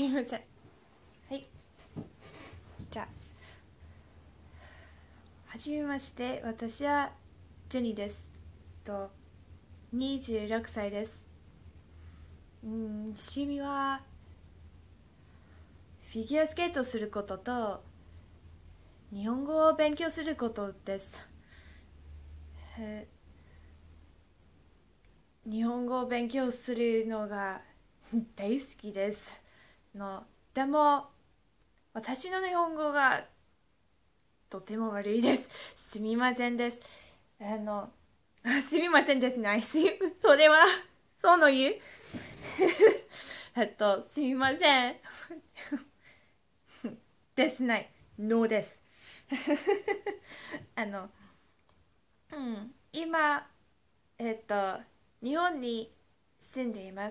すみません。はい。じゃあ、はじめまして。私はジェニーです。26歳です。趣味はフィギュアスケートすることと日本語を勉強することです。え日本語を勉強するのが大好きです。でも私の日本語がとても悪いです。すみませんです。すみませんですね。それは、そうの言うすみません。ですない。ノーです。あの、今、日本に住んでいます。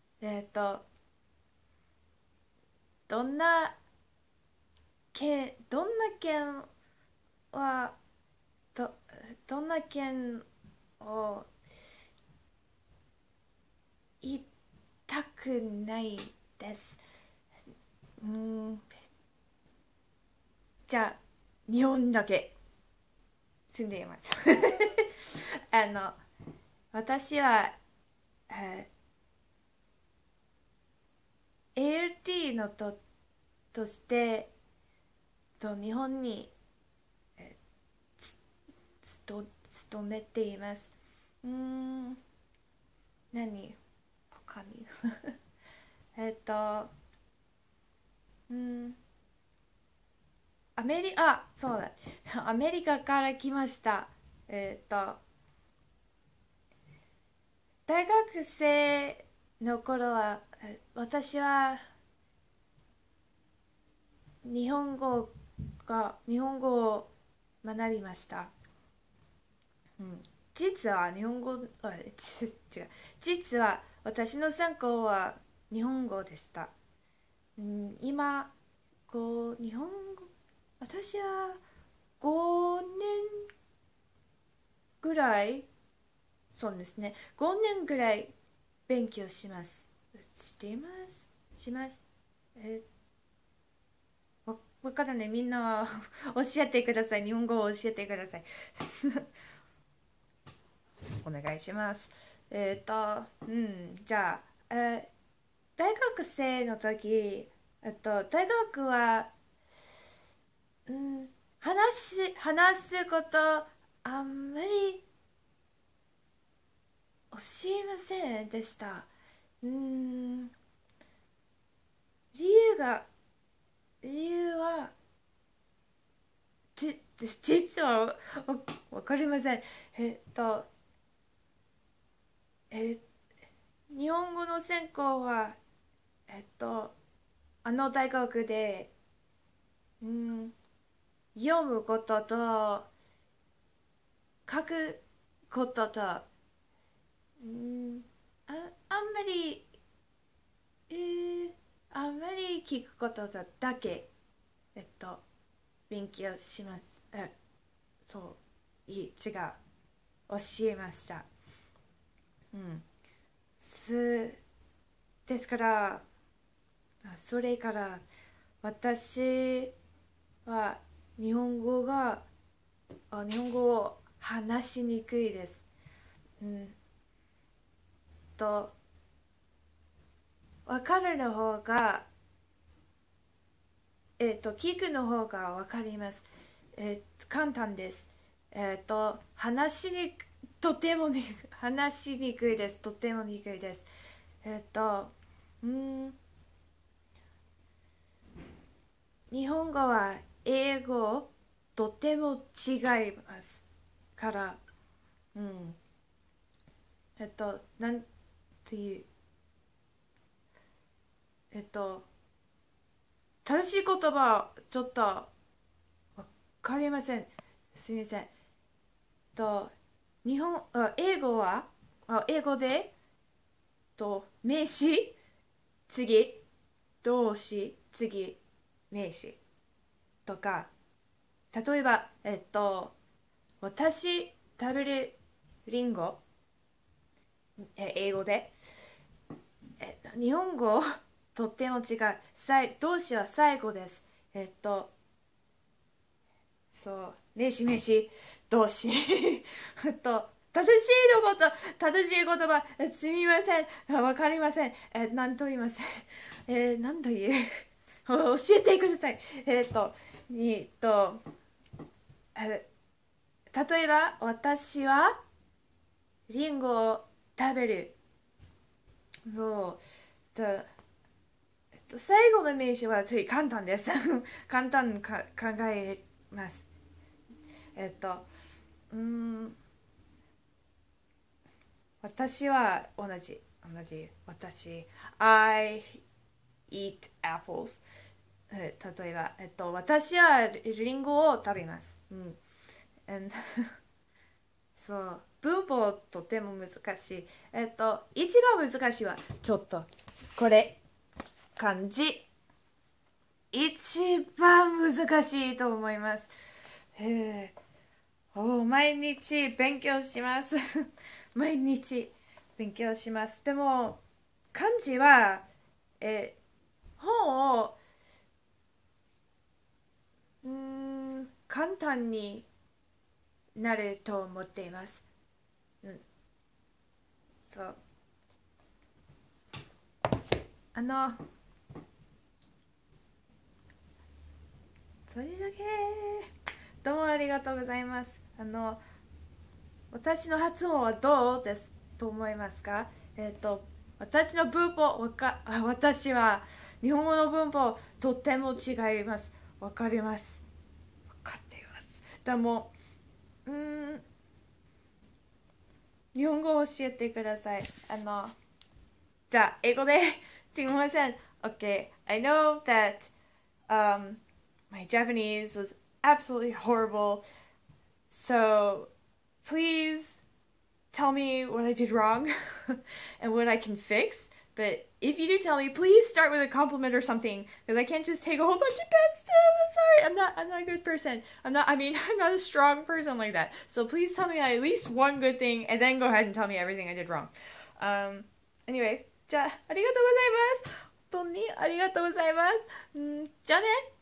どんなどんな県は、ど、どんな県を行ったくないです。うん、じゃあ、日本だけ住んでいます。あの、私は、ALT のとして日本に、え勤めています。うーん、何他にえっと、うん、そうだ。アメリカから来ました。大学生の頃は、私は日本語を学びました。うん、実は日本語、違う。実は私の専攻は日本語でした。今、日本語、私は5年ぐらい、そうですね、5年ぐらい勉強します。しています。します。えわからない。みんな教えてください。日本語を教えてください。お願いします。じゃあ、大学生の時、大学は、うん、話すことあんまり教えませんでした。うん、理由が、理由は、実はわかりません。えっと、え、日本語の専攻は、あの大学で、うん、読むことと書くことと、うん、あ、あんまり、えーあんまり聞くことだけ、えっと、勉強します。違う。教えました。うん。ですから、それから私は日本語が、日本語を話しにくいです。うんと、わかるの方が、聞くの方がわかります。簡単です。とてもに話しにくいです。とてもにくいです。えっと、うん、日本語は英語とても違いますから、うん、なんていう、えっと、正しい言葉ちょっとわかりません。すみません。と、英語は、英語で、名詞、次、動詞、次、名詞とか、例えば、私食べるリンゴ、英語で、日本語とっても違う。動詞は最後です。そう、名詞名詞、動詞。正しいのこと、正しい言葉、すみません。わかりません。なんと言います。なんと言う。教えてください。えっと、えっと、え例えば、私はリンゴを食べる。そう。最後の名詞は簡単です。簡単に考えます。えっと、うーん、私は私。I eat apples。例えば、私はリンゴを食べます。うん。And そう。文法とても難しい。一番難しいは、ちょっと、これ、漢字。一番難しいと思います。毎日勉強します。毎日勉強します。でも、漢字は、本を、簡単になると思っています。うん、そう。あの、それだけ。どうもありがとうございます。私の発音はどうですと思いますか？私の文法私は日本語の文法とっても違います。わかります。わかっています。でも、日本語を教えてください。じゃあ、英語ですみません。Okay, I know that my Japanese was absolutely horrible. So please tell me what I did wrong and what I can fix. But if you do tell me, please start with a compliment or something, because I can't just take a whole bunch of bad stuff. I'm sorry. I'm not a good person. I'm not a strong person like that. So please tell me at least one good thing and then go ahead and tell me everything I did wrong. Anyway, じゃあ、ありがとうございます。本当にありがとうございます。じゃあね。